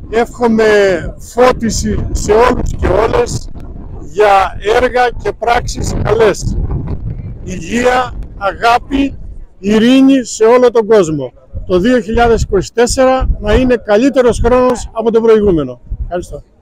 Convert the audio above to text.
εύχομαι φώτιση σε όλους και όλες για έργα και πράξεις καλές. Υγεία, αγάπη, ειρήνη σε όλο τον κόσμο. Το 2024 να είναι καλύτερος χρόνος από τον προηγούμενο. Ευχαριστώ.